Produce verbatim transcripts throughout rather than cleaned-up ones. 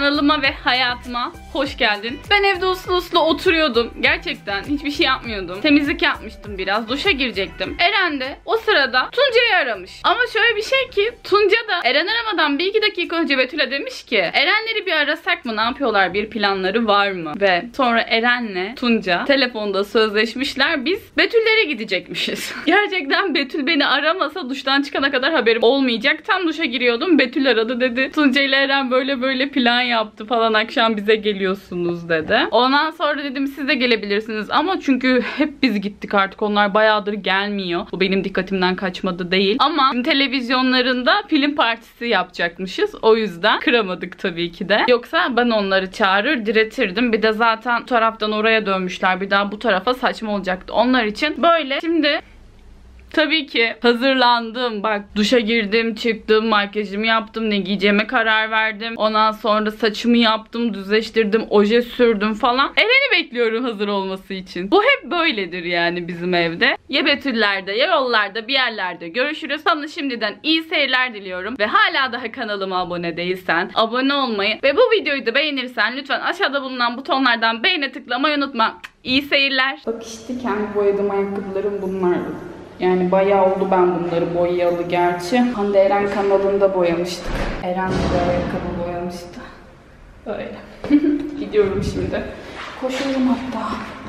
Kanalıma ve hayatıma hoş geldin. Ben evde uslu uslu oturuyordum. Gerçekten hiçbir şey yapmıyordum. Temizlik yapmıştım biraz. Duşa girecektim. Eren de o sırada Tuncay'ı aramış. Ama şöyle bir şey ki Tunca da Eren aramadan bir iki dakika önce Betül'e demiş ki Erenleri bir arasak mı? Ne yapıyorlar? Bir planları var mı? Ve sonra Eren'le Tunca telefonda sözleşmişler. Biz Betül'lere gidecekmişiz. Gerçekten Betül beni aramasa duştan çıkana kadar haberim olmayacak. Tam duşa giriyordum. Betül aradı, dedi Tunca ile Eren böyle böyle plan yaptı falan, akşam bize geliyorsunuz dedi. Ondan sonra dedim siz de gelebilirsiniz ama çünkü hep biz gittik artık, onlar bayağıdır gelmiyor. Bu benim dikkatimden kaçmadı değil. Ama televizyonlarında film partisi yapacakmışız. O yüzden kıramadık tabii ki de. Yoksa ben onları çağırır diretirdim. Bir de zaten bu taraftan oraya dönmüşler. Bir daha bu tarafa saçma olacaktı onlar için. Böyle şimdi tabii ki hazırlandım. Bak duşa girdim, çıktım, makyajımı yaptım, ne giyeceğime karar verdim. Ondan sonra saçımı yaptım, düzleştirdim, oje sürdüm falan. Eren'i bekliyorum hazır olması için. Bu hep böyledir yani bizim evde. Ya Betüller'de ya yollarda bir yerlerde görüşürüz. Sana şimdiden iyi seyirler diliyorum. Ve hala daha kanalıma abone değilsen abone olmayı ve bu videoyu da beğenirsen lütfen aşağıda bulunan butonlardan beğene tıklamayı unutma. İyi seyirler. Bak işte kendi boyadığım ayakkabılarım bunlar. Yani bayağı oldu ben bunları boyayalı gerçi. Hande Eren kanalında boyamıştık. Eren de ayakkabı boyamıştı. Böyle. Gidiyorum şimdi. Koşuyorum hatta.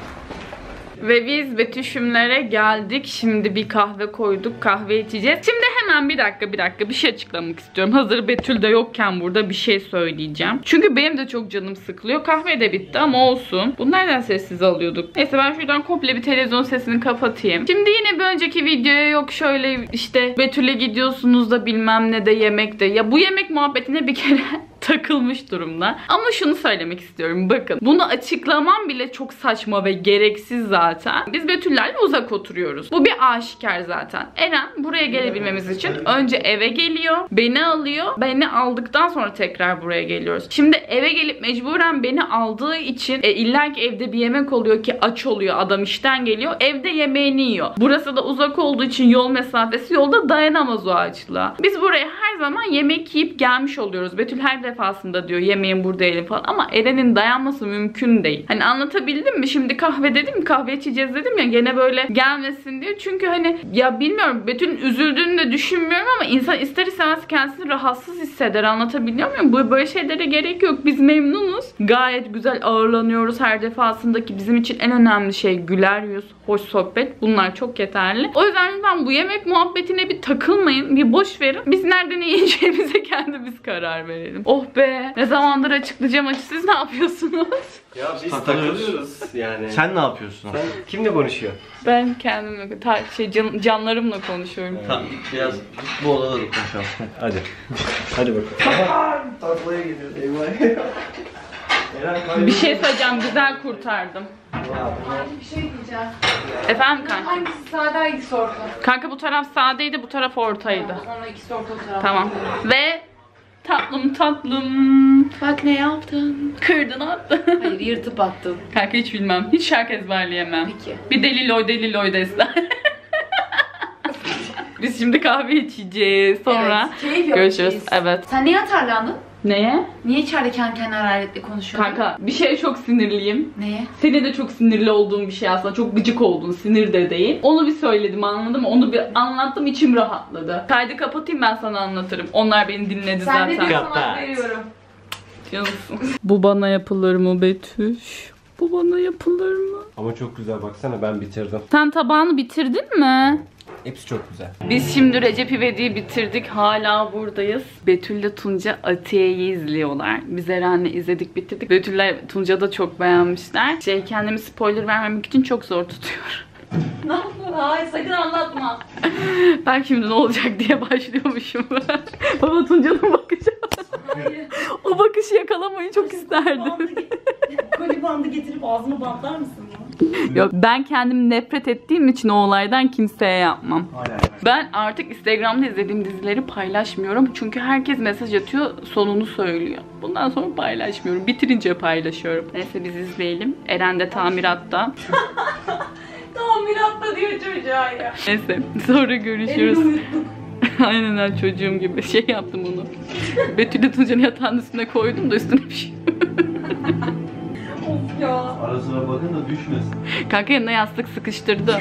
Ve biz Betüşümlere geldik. Şimdi bir kahve koyduk. Kahve içeceğiz. Şimdi hemen bir dakika bir dakika bir şey açıklamak istiyorum. Hazır Betül de yokken burada bir şey söyleyeceğim. Çünkü benim de çok canım sıkılıyor. Kahve de bitti ama olsun. Bunu nereden sessiz alıyorduk? Neyse ben şuradan komple bir televizyon sesini kapatayım. Şimdi yine bir önceki videoya yok şöyle işte Betül'e gidiyorsunuz da bilmem ne de yemekte. Ya bu yemek muhabbetine bir kere takılmış durumda. Ama şunu söylemek istiyorum. Bakın bunu açıklamam bile çok saçma ve gereksiz zaten. Biz Betüllerle uzak oturuyoruz. Bu bir aşikar zaten. Eren buraya gelebilmemiz için önce eve geliyor. Beni alıyor. Beni aldıktan sonra tekrar buraya geliyoruz. Şimdi eve gelip mecburen beni aldığı için e, illa ki evde bir yemek oluyor ki aç oluyor. Adam işten geliyor. Evde yemeğini yiyor. Burası da uzak olduğu için yol mesafesi, yolda dayanamaz o açlığa. Biz buraya her zaman yemek yiyip gelmiş oluyoruz. Betül her defasında diyor yemeğin burada yiyelim falan ama Eren'in dayanması mümkün değil. Hani anlatabildim mi? Şimdi kahve dedim, kahve içeceğiz dedim ya, gene böyle gelmesin diye. Çünkü hani ya bilmiyorum, Betül'ün üzüldüğünü de düşünmüyorum ama insan ister istemez kendisini rahatsız hisseder. Anlatabiliyor muyum? Bu böyle şeylere gerek yok. Biz memnunuz. Gayet güzel ağırlanıyoruz her defasındaki. Bizim için en önemli şey güler yüz, hoş sohbet. Bunlar çok yeterli. O yüzden lütfen bu yemek muhabbetine bir takılmayın. Bir boş verin. Biz nerede ne yiyeceğimize kendimiz karar verelim. Oh be! Ne zamandır açıklayacağım açı. Siz ne yapıyorsunuz? Ya biz takılıyoruz yani. Sen ne yapıyorsun? Sen kimle konuşuyorsun? Ben kendimle, ta, şey, can, canlarımla konuşuyorum. Tamam, biraz bu odada da konuşalım. Hadi. Hadi bakalım. Taklaya gidiyoruz. Eyvah. Bir şey söyleyeceğim. Güzel kurtardım. Bir şey diyeceğim. Efendim kanka? Hangisi sade, hangisi orta? Kanka bu taraf sağdaydı, bu taraf ortaydı. Sonra ikisi orta taraf. Tamam. Ve tatlım tatlım. Bak ne yaptın? Kırdın attın. Hayır, yırtıp attın. Kanka hiç bilmem. Hiç şarkı ezberleyemem. Peki. Bir deliloy deliloy desler. Biz şimdi kahve içeceğiz. Sonra Evet, keyif görüşürüz. yapacağız. Evet. Sen niye atarlandın? Neye? Niye içeride kendi kendine hararetle konuşuyorsun? Kanka bir şeye çok sinirliyim. Neye? Senin de çok sinirli olduğun bir şey aslında. Çok gıcık oldun. Sinir de değil. Onu bir söyledim, anladın mı? Onu bir anlattım, içim rahatladı. Kaydı kapatayım, ben sana anlatırım. Onlar beni dinledi Sen zaten. ne diyorsan Kapat. hak veriyorum. Cansın. Bu bana yapılır mı Betüş? Bu bana yapılır mı? Ama çok güzel, baksana ben bitirdim. Sen tabağını bitirdin mi? Hepsi çok güzel. Biz şimdi Recep İvedik'i bitirdik. Hala buradayız. Betül'le Tunca Atiye'yi izliyorlar. Biz Eren'le izledik, bitirdik. Betül'le Tunca da çok beğenmişler. Şey, kendimi spoiler vermemek için çok zor tutuyor. Ne yaptın? Hayır, sakın anlatma. Ben şimdi ne olacak diye başlıyormuşum. Baba Tunca'nın bakışı. Hayır. O bakışı yakalamayı çok isterdim. Koli bandı getirip ağzını bantlar mısın? Yok, ben kendim nefret ettiğim için o olaydan kimseye yapmam. Ben artık Instagram'da izlediğim dizileri paylaşmıyorum. Çünkü herkes mesaj atıyor, sonunu söylüyor. Bundan sonra paylaşmıyorum. Bitirince paylaşıyorum. Neyse biz izleyelim. Eren de tamiratta. Tamiratta diyor çocuğa ya. Neyse sonra görüşürüz. Aynen öyle, çocuğum gibi şey yaptım onu. Betül'le Tuncay'ın yatağın üstüne koydum da üstüne bir şey. Of ya. Ara sıra bakın da düşmesin. Kanka yanına yastık sıkıştırdım.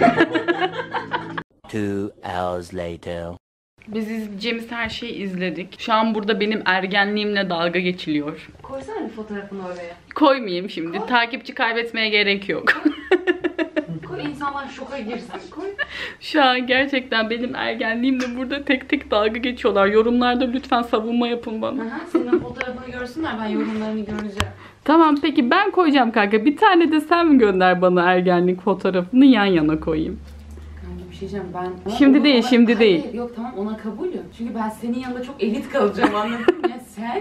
Two hours later. Biz izleyeceğimiz her şeyi izledik. Şu an burada benim ergenliğimle dalga geçiliyor. Koysana bir fotoğrafını oraya. Koymayayım şimdi. Koy. Takipçi kaybetmeye gerek yok. Koy, insanlar şoka girsin. Koy. Şu an gerçekten benim ergenliğimle burada tek tek dalga geçiyorlar. Yorumlarda lütfen savunma yapın bana. Aha, senin fotoğrafını görsünler, ben yorumlarını göreceğim. Tamam peki ben koyacağım kanka. Bir tane de sen gönder bana ergenlik fotoğrafını, yan yana koyayım. Kanka bir şey diyeceğim, ben... Şimdi ona- değil, ona- şimdi hayır, değil. Yok tamam, ona kabulüm. Çünkü ben senin yanında çok elit kalacağım, anladın mı? Ya sen...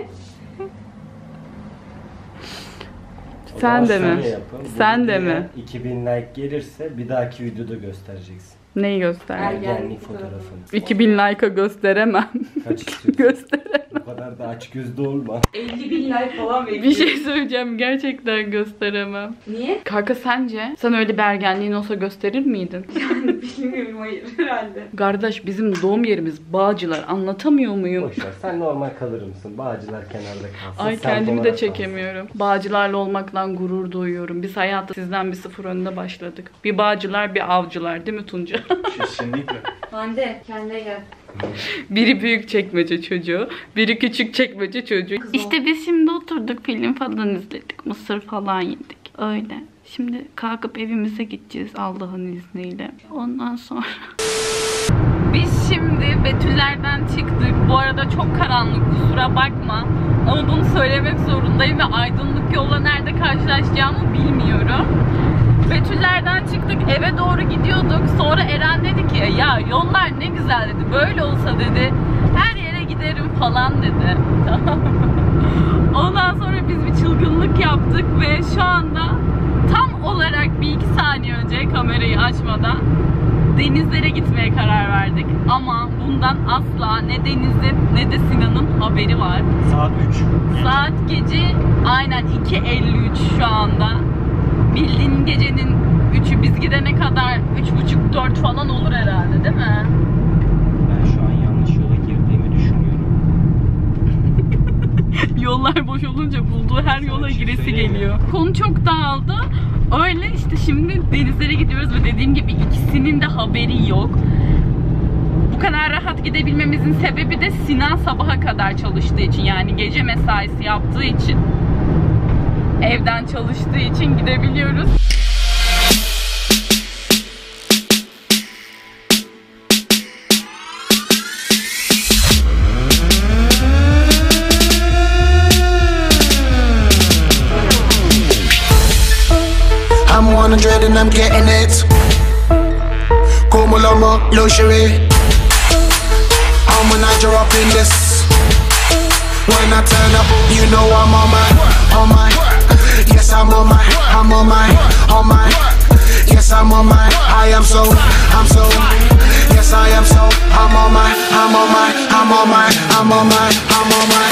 O Sen zaman de mi? şöyle yapın. Bu Sen de videoya mi? iki bin like gelirse bir dahaki videoda göstereceksin. Neyi göster? Ergenlik Ergenlik fotoğrafını. fotoğrafını. iki bin like'a gösteremem. Kaç istiyorsun? Gösteremem. Bu kadar da aç gözlü olma. elli bin like falan bekliyorum. Bir şey söyleyeceğim, gerçekten gösteremem. Niye? Kanka sence sen öyle bir ergenliğin olsa gösterir miydin? Yani bilmiyorum, hayır herhalde. Kardeş bizim doğum yerimiz Bağcılar, anlatamıyor muyum? Boşver, sen normal kalır mısın? Bağcılar kenarda kalsın. Ay sen kendimi de olarak çekemiyorum. Bağcılarla olmaktan gurur duyuyorum. Biz hayatta sizden bir sıfır önde başladık. Bir Bağcılar bir avcılar değil mi Tunca? Kesinlikle. Hande kendine gel. Biri büyük çekmece çocuğu, biri küçük çekmece çocuğu. Kız İşte biz şimdi oturduk, film falan izledik, mısır falan yedik. Öyle. Şimdi kalkıp evimize gideceğiz Allah'ın izniyle. Ondan sonra... Biz şimdi Betüllerden çıktık. Bu arada çok karanlık, kusura bakma. Ama bunu söylemek zorundayım ve aydınlık yolla nerede karşılaşacağımı bilmiyorum. Betüllerden çıktık, eve doğru gidiyorduk. Sonra Eren dedi ki ya yollar ne güzel dedi. Böyle olsa dedi her yere giderim falan dedi. Ondan sonra biz bir çılgınlık yaptık ve şu anda tam olarak bir iki saniye önce kamerayı açmadan denizlere gitmeye karar verdik. Ama bundan asla ne Deniz'in ne de Sinan'ın haberi var. Saat üç. Saat gece aynen iki elli üç şu anda. Bildiğin gecenin üçü, biz gidene kadar üç buçuk dört falan olur herhalde değil mi? Ben şu an yanlış yola girdiğimi düşünüyorum. Yollar boş olunca bulduğu her yola giresi geliyor. Konu çok dağıldı. Öyle işte şimdi denizlere gidiyoruz ve dediğim gibi ikisinin de haberi yok. Bu kadar rahat gidebilmemizin sebebi de Sinan sabaha kadar çalıştığı için, yani gece mesaisi yaptığı için, evden çalıştığı için gidebiliyoruz. I'm one hundred and I'm getting it. Como lomo, luxury. I'm when I drop in this. When I turn up, you know I'm on my, on my. Yes, I'm on my, I'm on my, on my. Yes, I'm on my. I am so, I'm so. Yes, I am so. I'm on my, I'm on my, I'm on my, I'm on my, I'm on my.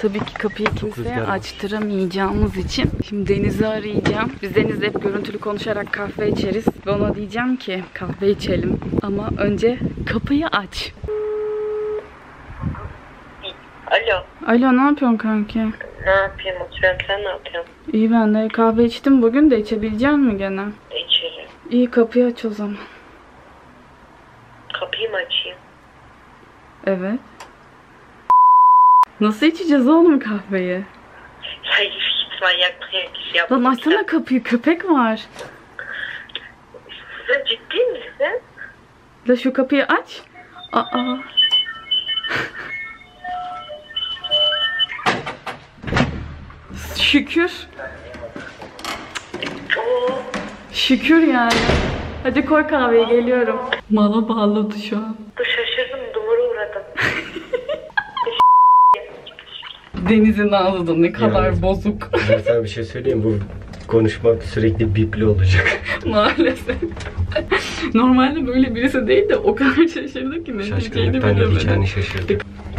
Tabii ki kapıyı kimseye açtıramayacağımız için şimdi Deniz'i arayacağım. Biz Deniz'le hep görüntülü konuşarak kahve içeriz. Ve ona diyeceğim ki kahve içelim. Ama önce kapıyı aç. Alo. Alo, ne yapıyorsun kanki? Ne yapayım, oturuyorum, sen ne yapıyorsun? İyi, ben de kahve içtim bugün de, içebilecek misin gene? İçerim. İyi, kapıyı aç o zaman. Kapıyı mı açayım? Evet. Nasıl içeceğiz oğlum kahveyi? Hayır, hiç manyak manyak iş yapma. Lan açsana kapıyı, köpek var. Sen ciddi misin? La şu kapıyı aç. Aa. Şükür. Oo. Şükür yani. Hadi koy kahveyi, geliyorum. Mala bağladı şu an. Bu şaşırdım, duvara uğradım. Deniz'in ağzı da ne kadar Yani. bozuk. Ben sana bir şey söyleyeyim, bu konuşma sürekli bipli olacak. Maalesef. Normalde böyle birisi değil de o kadar şaşırdı ki ne diyeceğini Şaşkınlıktan ne diyeceğini bilemedim. şaşırdı.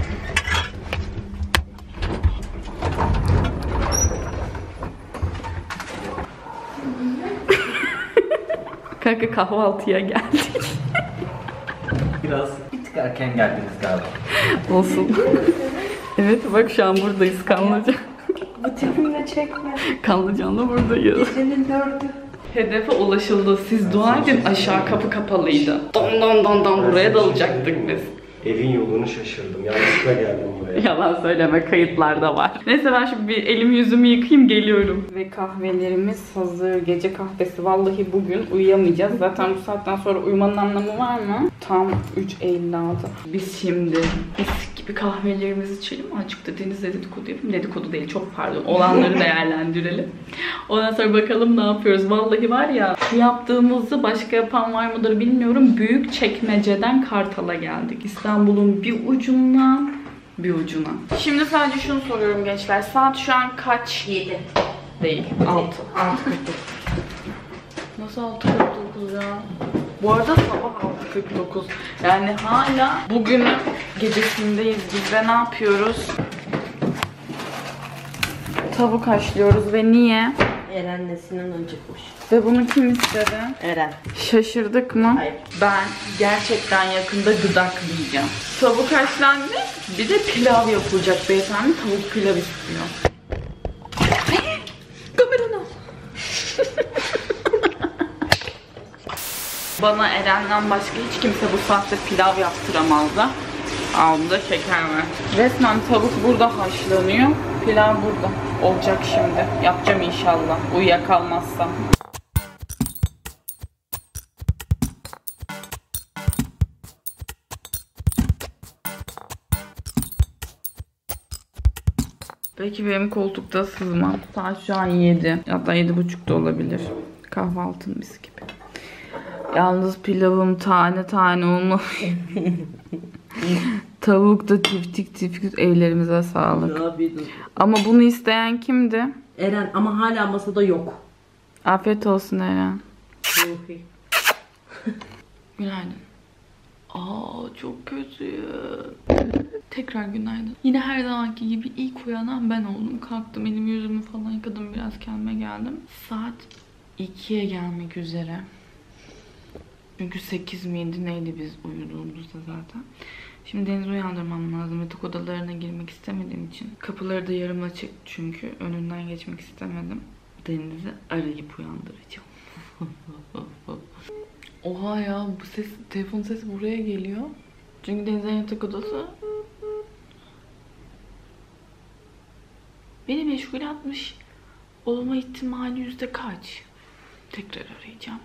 Kanka kahvaltıya geldik. Biraz bir tık erken geldiniz galiba. Olsun. Evet bak şu an buradayız Kanlıca. Bu tipimle çekme. Kanlıcan'da buradayız. Senin dördü. Hedefe ulaşıldı. Siz dua edin, aşağı kapı kapalıydı. Don don don don buraya dalacaktık biz. Evin yolunu şaşırdım. Yanlışlıkla geldim buraya. Yalan söyleme, kayıtlarda var. Neyse ben şimdi bir elimi yüzümü yıkayayım, geliyorum. Ve kahvelerimiz hazır. Gece kahvesi. Vallahi bugün uyuyamayacağız. Zaten bu saatten sonra uyumanın anlamı var mı? Tam üç elli altı. Biz şimdi mis gibi kahvelerimizi içelim. Azıcık da Deniz'le dedikodu yapayım. Dedikodu değil, çok pardon. Olanları değerlendirelim. Ondan sonra bakalım ne yapıyoruz. Vallahi var ya, şu yaptığımızı başka yapan var mıdır bilmiyorum. Büyükçekmece'den Kartal'a geldik. İstanbul'un bir ucundan bir ucuna. Şimdi sadece şunu soruyorum gençler. Saat şu an kaç? yedi. Değil. altı. altı kırk dokuz. Nasıl altı kırk dokuz ya? Bu arada sabah altı kırk dokuz. Yani hala bugünün gecesindeyiz. Biz de ne yapıyoruz? Tavuk haşlıyoruz ve niye? Eren'le Sinan acıkmış. Ve bunu kim istedi? Eren. Şaşırdık mı? Hayır. Ben gerçekten yakında gıdaklayacağım. Tavuk haşlandı, bir de pilav yapılacak beyefendi. Tavuk pilav istiyor. Kameranı al. Bana Eren'den başka hiç kimse bu saatte pilav yaptıramaz da. Aldı şeker var. Resmen tavuk burada haşlanıyor. Pilav burada. Olacak şimdi. Yapacağım inşallah. Uyuyakalmazsam. Belki benim koltukta sızmam. Saat şu an yedi. Hatta yedi buçuk da olabilir. Kahvaltım mis gibi. Yalnız pilavım tane tane olmuş. Tavuk da tiftik tiftik, ellerimize sağlık. Ama bunu isteyen kimdi? Eren ama hala masada yok. Afiyet olsun Eren. Günaydın. Aa çok kötü. Tekrar günaydın. Yine her zamanki gibi ilk uyanan ben oldum. Kalktım, elimi yüzümü falan yıkadım, biraz kendime geldim. Saat ikiye gelmek üzere. Çünkü sekiz miydi neydi biz uyuduğumuzda zaten. Şimdi Deniz'i uyandırmam lazım. Yatak odalarına girmek istemediğim için. Kapıları da yarım açık çünkü önünden geçmek istemedim. Deniz'i arayıp uyandıracağım. Oha ya, bu ses, telefon sesi buraya geliyor. Çünkü Deniz'in yatak odası beni meşgul atmış olma ihtimali yüzde kaç? Tekrar arayacağım.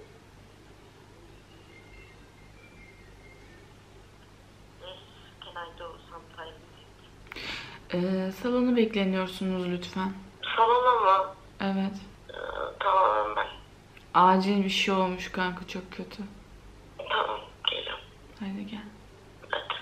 Ee, salonu bekleniyorsunuz lütfen. Salona mı? Evet. Ee, tamam ben. Acil bir şey olmuş kanka, çok kötü. Tamam, geliyorum. Haydi gel. Hadi.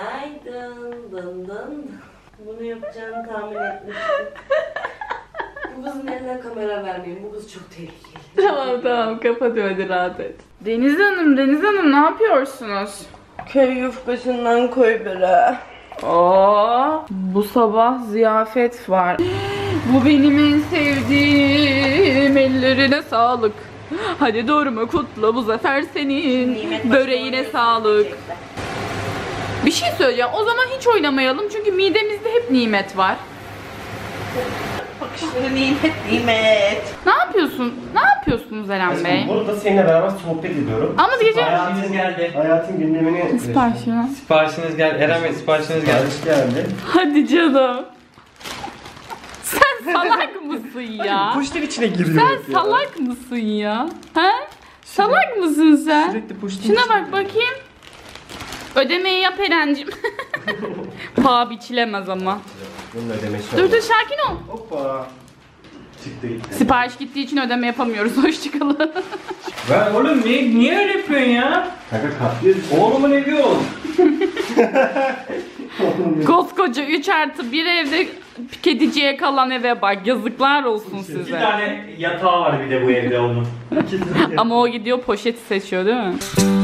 Günaydın. Dın dın. Bunu yapacağını tahmin etmiştim. Bu kızın eline kamera vermeyin. Bu kız çok tehlikeli. Tamam tamam kapatıyorum, hadi rahat et. Deniz Hanım, Deniz Hanım ne yapıyorsunuz? Köy yufkasından koy bire. Aa, bu sabah ziyafet var. Bu benim en sevdiğim, ellerine sağlık. Hadi doğru kutla, bu zafer senin. Böreğine sağlık. Bir şey söyleyeceğim, o zaman hiç oynamayalım çünkü midemizde hep nimet var. Bakışları nimet nimet. Ne yapıyorsun? Ne yapıyorsunuz Eren Bey? Burada seninle beraber sohbet ediyorum. Ama gece... Siparişiniz geldi. Hayatın gündemini... Sipariş ya. Siparişiniz geldi. Eren Bey siparişiniz geldi. Hoş geldi. Hadi canım. Sen salak mısın ya? Poşetin içine giriyor. Sen salak mısın ya? Ha? Salak mısın sen? Sürekli poşetin Şuna içine bak bakayım. Ödemeyi yap Eren'cim. Paha biçilemez ama. Bunun ödemesi Dur dur sakin ol. Hoppa. Çıktı gitti. Sipariş gittiği için ödeme yapamıyoruz. Hoşçakalın. Ben oğlum niye, niye öyle yapıyorsun ya? Kanka katlıyoruz. Oğlumun evi ol. Koskoca üç artı bir evde kediciye kalan eve bak. Yazıklar olsun İki size. tane yatağı var bir de bu evde onun. Ama o gidiyor poşeti seçiyor değil mi?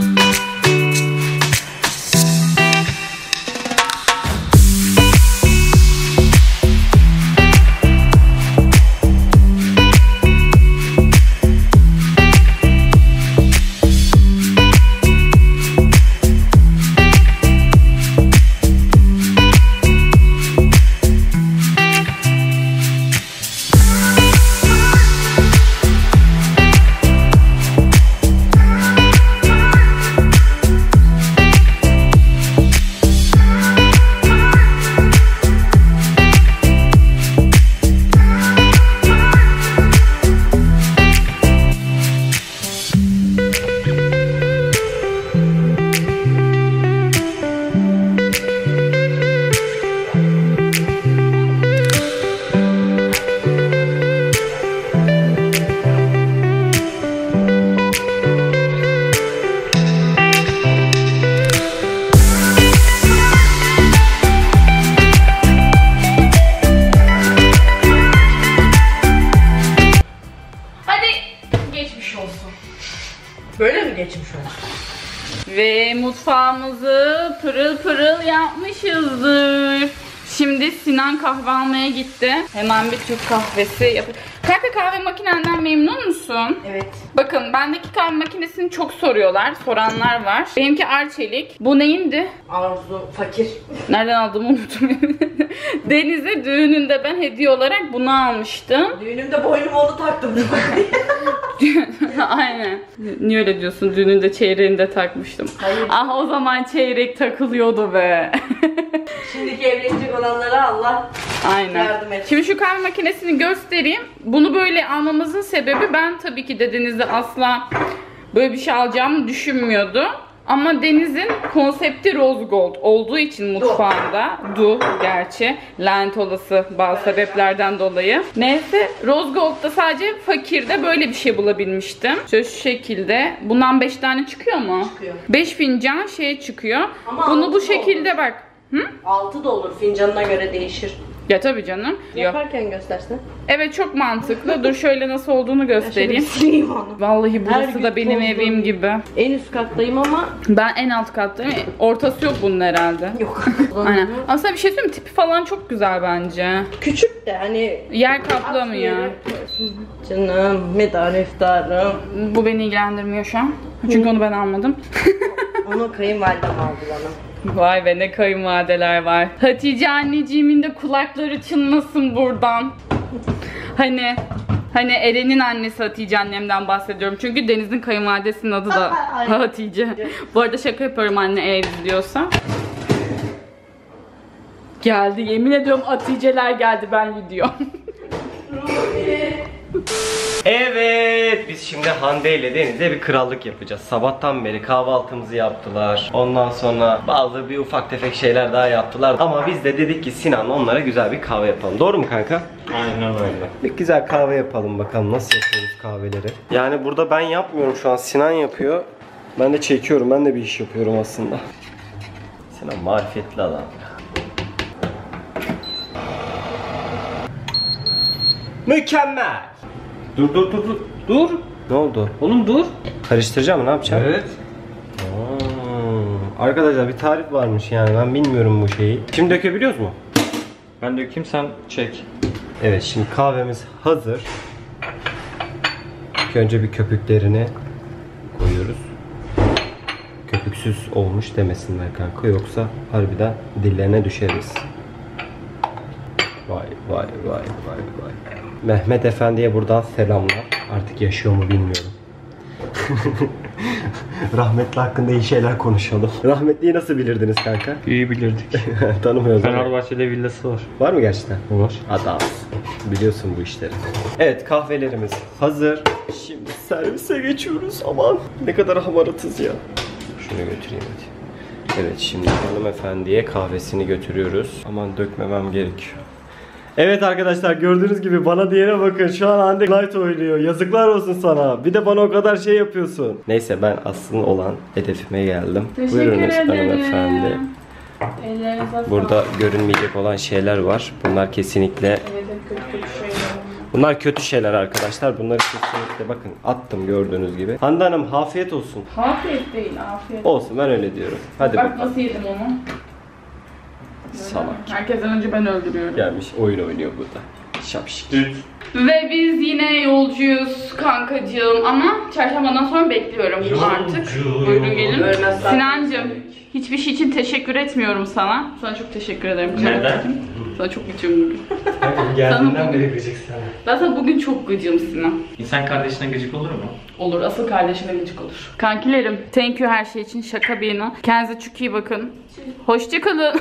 Böyle mi geçmiş olsun? Ve mutfağımızı pırıl pırıl yapmışızdır. Şimdi Sinan kahve almaya gitti. Hemen bir Türk kahvesi yap. Kanka kahve makinenden memnun musun? Evet. Bakın bendeki kahve makinesini çok soruyorlar. Soranlar var. Benimki Arçelik. Bu neyindi? Arzu fakir. Nereden aldığımı unuttum. Deniz'e düğününde ben hediye olarak bunu almıştım. Düğünümde boynuma onu taktım. Aynen. Niye öyle diyorsun? Düğününde çeyreğini de takmıştım. Hayır. Ah o zaman çeyrek takılıyordu be. Şimdiki evlenecek olanlara Allah Aynen. yardım etsin. Şimdi şu kahve makinesini göstereyim. Bunu böyle almamızın sebebi, ben tabii ki de Deniz'e asla böyle bir şey alacağımı düşünmüyordu. Ama Deniz'in konsepti rose gold olduğu için mutfağında, du gerçi, lanet olası bazı sebeplerden dolayı. Neyse, rose gold'da sadece fakirde böyle bir şey bulabilmiştim. Şöyle şu şekilde. Bundan beş tane çıkıyor mu? Çıkıyor. beş fincan şey çıkıyor. Ama Bunu bu altı şekilde olur. bak. Hı? Altı da olur, fincanına göre değişir. Ya tabii canım. Yok. Yaparken göstersen. Evet, çok mantıklı. Dur şöyle nasıl olduğunu göstereyim. Sileyim onu. Vallahi Her burası gün da benim tozlu. evim gibi. En üst kattayım ama Ben en alt kattayım. Ortası yok bunun herhalde. yok. Aynen. Aslında bir şey söyleyeyim mi? Tipi falan çok güzel bence. Küçük de hani Yer kaplamıyor. canım, medar iftarım. Bu beni ilgilendirmiyor şu an. Çünkü onu ben almadım. Onu kayınvalidem aldı bana. Vay be, ne kayınvalideler var. Hatice anneciğimin de kulakları çınlasın buradan. Hani hani Eren'in annesi Hatice annemden bahsediyorum. Çünkü Deniz'in kayınvalidesinin adı da Aynen. Hatice. Bu arada şaka yapıyorum anne, eğer izliyorsa. Geldi, yemin ediyorum Hatice'ler geldi, ben gidiyorum. Evet, biz şimdi Hande ile Deniz'e bir krallık yapacağız. Sabahtan beri kahvaltımızı yaptılar. Ondan sonra bazı bir ufak tefek şeyler daha yaptılar. Ama biz de dedik ki Sinan, onlara güzel bir kahve yapalım. Doğru mu kanka? Aynen öyle. Bir güzel kahve yapalım bakalım, nasıl yapıyoruz kahveleri. Yani burada ben yapmıyorum şu an, Sinan yapıyor. Ben de çekiyorum, ben de bir iş yapıyorum aslında. Sinan marifetli adam. Mükemmel. Dur dur dur dur. Dur. Ne oldu? Oğlum dur. Karıştıracağım mı? Ne yapacağım? Evet. Aa, arkadaşlar bir tarif varmış yani ben bilmiyorum bu şeyi. Şimdi dökebiliyoruz mu? Ben dökeyim sen çek. Evet şimdi kahvemiz hazır. İlk önce bir köpüklerini koyuyoruz. Köpüksüz olmuş demesinler kanka yoksa harbiden dillerine düşeriz. Vay vay vay vay vay. Mehmet Efendi'ye buradan selamlar. Artık yaşıyor mu bilmiyorum. Rahmetli hakkında iyi şeyler konuşalım. Rahmetliyi nasıl bilirdiniz kanka? İyi bilirdik. Tanımıyoruz ama. Fenerbahçe'de villası var. Var mı gerçekten? Var. Adam. Biliyorsun bu işleri. Evet kahvelerimiz hazır. Şimdi servise geçiyoruz. Aman ne kadar hamaratız ya. Şunu götüreyim hadi. Evet şimdi hanımefendiye kahvesini götürüyoruz. Aman dökmemem gerekiyor. Evet arkadaşlar gördüğünüz gibi bana diyene bakın. Şu an Hande Light oynuyor. Yazıklar olsun sana. Bir de bana o kadar şey yapıyorsun. Neyse ben asıl olan hedefime geldim. Teşekkür Buyurunuz ederim. hanımefendi. Ellerinize sağlık. Burada görünmeyecek olan şeyler var. Bunlar kesinlikle Evet, kötü kötü şeyler. Bunlar kötü şeyler arkadaşlar. Bunları kesinlikle bakın attım gördüğünüz gibi. Hande Hanım afiyet olsun. Afiyet değil, afiyet. Olsun ben öyle diyorum. Hadi Bak bakalım. nasıl yedim onu. Salak. Herkesten önce ben öldürüyorum. Gelmiş oyun oynuyor burada. Şapşik. Ve biz yine yolcuyuz kankacığım ama çarşambadan sonra bekliyorum artık. Buyurun gelin. Sinancığım hiçbir şey için teşekkür etmiyorum sana. Sana çok teşekkür ederim. Neden? Sana çok gıcığım bugün. Geldiğinden beri gıcık sana. Ben sana bugün çok gıcığım Sinan. İnsan kardeşine gıcık olur mu? Olur, asıl kardeşime gıcık olur. Kankilerim, thank you her şey için, şaka bir yana. Kendinize çok iyi bakın. Hoşça kalın.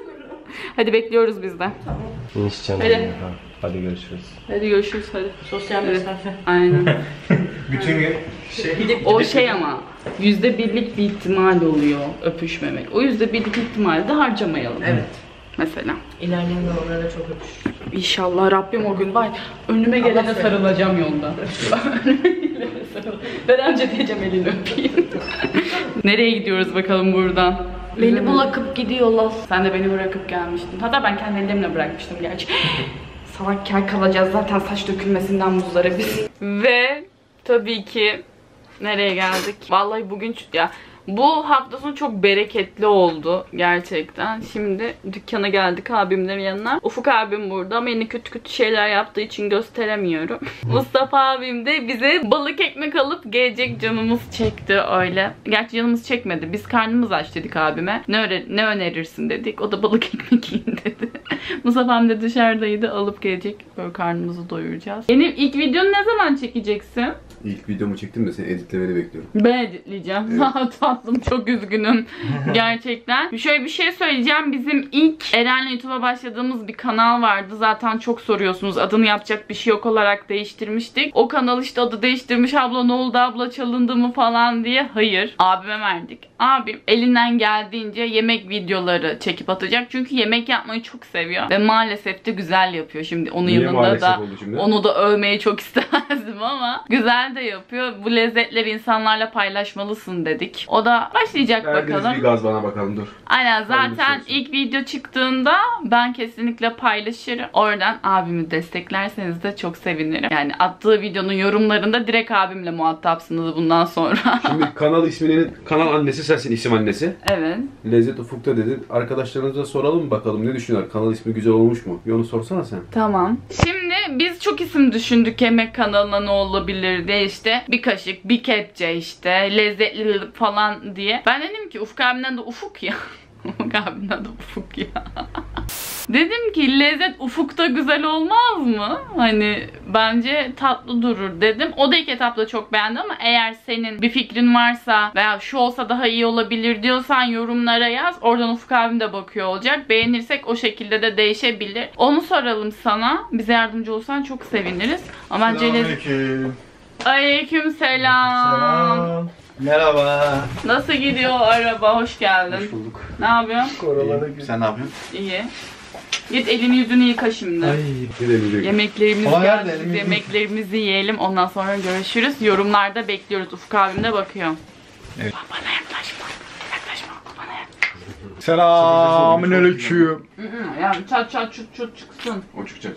Hadi bekliyoruz biz de. İniş canım. Hadi. Ya. Hadi görüşürüz. Hadi görüşürüz hadi. Sosyal Evet. mesafe. Aynen. Bütün gün şey. O şey ama yüzde birlik bir ihtimal oluyor öpüşmemek. O yüzde birlik ihtimali de harcamayalım. Evet. Mesela. İlerleyen zamanlarda çok öpüşürüz. İnşallah Rabbim o gün var. Önüme gelene sarılacağım yolda. Önüme gelene sarılacağım. Ben önce diyeceğim elini öpeyim. Nereye gidiyoruz bakalım buradan? Beni bırakıp gidiyorlar. Sen de beni bırakıp gelmiştin. Hatta ben kendi ellerimle bırakmıştım gerçi. Salak kel kalacağız zaten saç dökülmesinden buzlara biz. Ve tabii ki nereye geldik? Vallahi bugün ya bu hafta sonu çok bereketli oldu gerçekten. Şimdi dükkana geldik abimlerin yanına. Ufuk abim burada ama yine kötü kötü şeyler yaptığı için gösteremiyorum. Mustafa abim de bize balık ekmek alıp gelecek, canımız çekti öyle. Gerçi canımız çekmedi. Biz karnımız aç dedik abime. Ne, öner ne önerirsin dedik. O da balık ekmek yiyin dedi. Mustafa abim de dışarıdaydı, alıp gelecek. Böyle karnımızı doyuracağız. Benim ilk videonu ne zaman çekeceksin? İlk videomu çektim de seni editlemeni bekliyorum. Ben editleyeceğim. Tatlım çok üzgünüm. Gerçekten. Şöyle bir şey söyleyeceğim. Bizim ilk Eren'le YouTube'a başladığımız bir kanal vardı. Zaten çok soruyorsunuz. Adını yapacak bir şey yok olarak değiştirmiştik. O kanal işte adı değiştirmiş. Abla ne oldu, abla çalındı mı falan diye. Hayır. Abime verdik. Abim elinden geldiğince yemek videoları çekip atacak. Çünkü yemek yapmayı çok seviyor. Ve maalesef de güzel yapıyor. Şimdi onun Niye yanında da oldu şimdi? onu da övmeyi çok istemezdim ama güzel de yapıyor. Bu lezzetleri insanlarla paylaşmalısın dedik. O da başlayacak Verdiniz bakalım. bir gaz bana bakalım dur. Aynen zaten Hayırlısı olsun. ilk video çıktığında ben kesinlikle paylaşırım. Oradan abimi desteklerseniz de çok sevinirim. Yani attığı videonun yorumlarında direkt abimle muhatapsınız bundan sonra. Şimdi kanal isminin, kanal annesi sensin, isim annesi. Evet. Lezzet Ufuk'ta dedin. Arkadaşlarınıza soralım bakalım ne düşünüyorlar? Kanal ismi güzel olmuş mu? Bir onu sorsana sen. Tamam. Şimdi biz çok isim düşündük yemek kanalına ne olabilir diye, işte bir kaşık, bir kepçe, işte lezzetli falan diye. Ben dedim ki Ufuk abimden de Ufuk ya. Ufuk abimden de Ufuk ya. Dedim ki lezzet ufukta güzel olmaz mı? Hani bence tatlı durur dedim. O da ilk etapta çok beğendi ama eğer senin bir fikrin varsa veya şu olsa daha iyi olabilir diyorsan yorumlara yaz. Oradan Ufuk abim de bakıyor olacak. Beğenirsek o şekilde de değişebilir. Onu soralım sana. Bize yardımcı olsan çok seviniriz. Ama bence lezzet... Aleyküm selam. Merhaba. Nasıl gidiyor araba? Hoş geldin. Hoş bulduk. Ne yapıyorsun? İyiyim. Sen ne yapıyorsun? İyi. Git elini yüzünü yıka şimdi. Ay. Bir de bir de. Yemeklerimiz Ama geldi. nerede? Biz Elimi- yemeklerimizi yiyelim. Ondan sonra görüşürüz. Yorumlarda bekliyoruz. Ufuk abim de bakıyor. Evet. Bana yaklaşma. Yaklaşma. Bana yaklaşma. Selamünaleyküm. Hı hı, Yani çat çat çut çut çıksın. O çıkacak canım.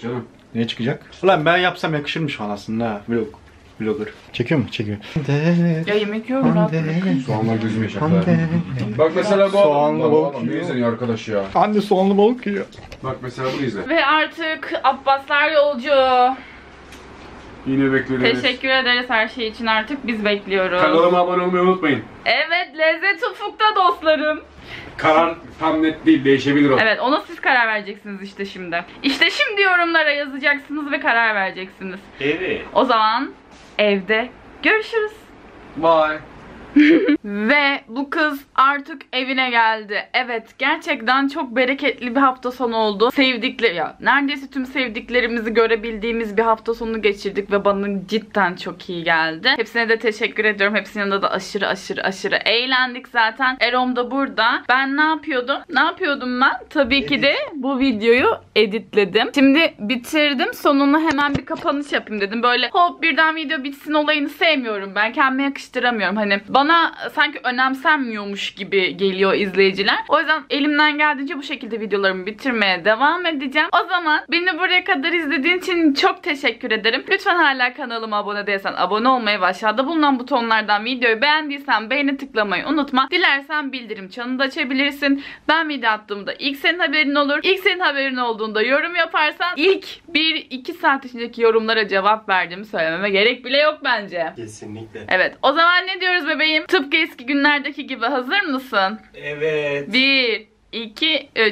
Ne çıkacak? Ulan ben yapsam yakışırmış falan aslında ha. Vlog. Vlogger. Çekiyor mu? Çekiyor. Ya yemek yiyorum rahat bırakın. Soğanlar gözüm yaşardı. Bak mesela bu Soğanlı adam. balık Lan oğlum, ne yiyor. izleniyor arkadaş ya? Anne soğanlı balık yiyor. Bak mesela bunu izle. Ve artık Abbaslar yolcu. Yine bekliyoruz. Teşekkür ederiz her şey için, artık biz bekliyoruz. Kanalıma abone olmayı unutmayın. Evet, lezzet ufukta dostlarım. Karar tam net değil, değişebilir o. Evet, ona siz karar vereceksiniz işte şimdi. İşte şimdi yorumlara yazacaksınız ve karar vereceksiniz. Evet. O zaman evde görüşürüz. Bye. Ve bu kız artık evine geldi. Evet, gerçekten çok bereketli bir hafta sonu oldu. Sevdikleri, ya neredeyse tüm sevdiklerimizi görebildiğimiz bir hafta sonu geçirdik ve bana cidden çok iyi geldi. Hepsine de teşekkür ediyorum. Hepsinin yanında da aşırı aşırı aşırı eğlendik zaten. Erom da burada. Ben ne yapıyordum? Ne yapıyordum ben? Tabii ki de bu videoyu editledim. Şimdi bitirdim. Sonuna hemen bir kapanış yapayım dedim. Böyle hop birden video bitsin olayını sevmiyorum ben. Kendime yakıştıramıyorum. Hani bana sanki önemsenmiyormuş gibi geliyor izleyiciler. O yüzden elimden geldiğince bu şekilde videolarımı bitirmeye devam edeceğim. O zaman beni buraya kadar izlediğin için çok teşekkür ederim. Lütfen hala kanalıma abone değilsen abone olmayı ve aşağıda bulunan butonlardan videoyu beğendiysen beğeni tıklamayı unutma. Dilersen bildirim çanını da açabilirsin. Ben video attığımda ilk senin haberin olur. İlk senin haberin olduğunda yorum yaparsan ilk bir iki saat içindeki yorumlara cevap verdiğimi söylememe gerek bile yok bence. Kesinlikle. Evet, o zaman ne diyoruz bebeğim? Tıpkı eski günlerdeki gibi hazır mısın? Evet. bir, iki, üç.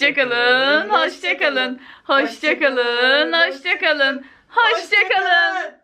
Hoşçakalın, hoşçakalın, hoşçakalın, hoşçakalın, hoşçakalın.